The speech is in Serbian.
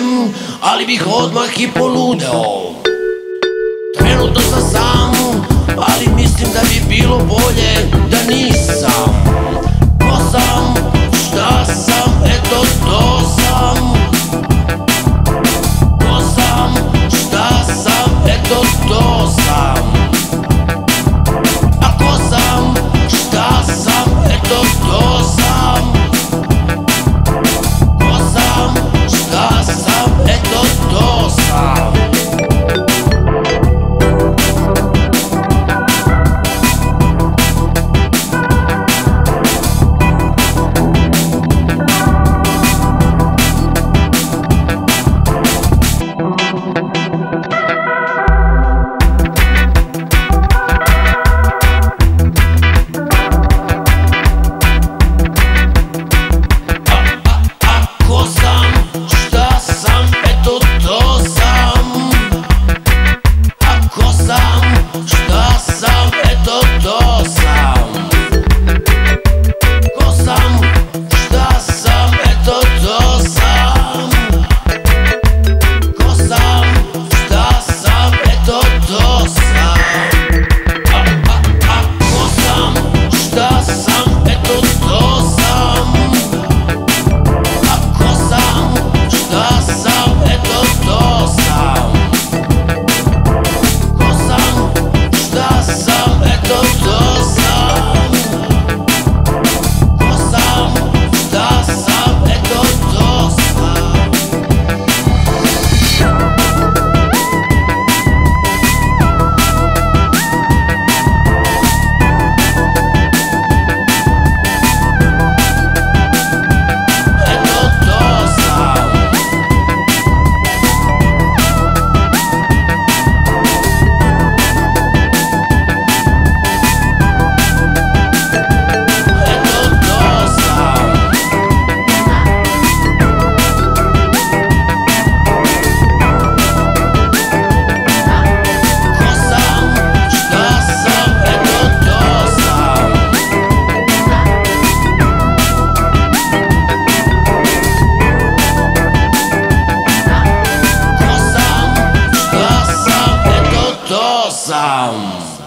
uđem, ali bih odmah i poludeo. Trenutno sam sam, ali mislim da bi bilo bolje da nisam. Ko sam, šta sam, eto to sam. Ko sam, šta sam, eto to sam. A ko sam, šta sam, eto to sam. Ko sam, šta sam, eto to sam. Sam.